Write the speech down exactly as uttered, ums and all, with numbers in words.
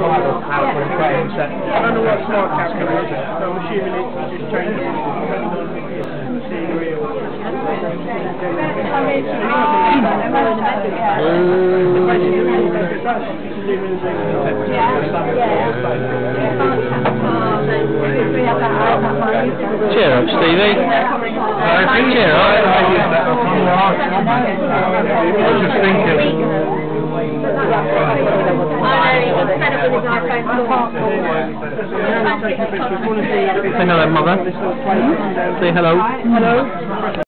I don't know what smart calculator is, so I'm assuming it's just changing scenery or Cheer up, Stevie. Cheer up. I was just thinking. Say hello, mother. Say hello. hello.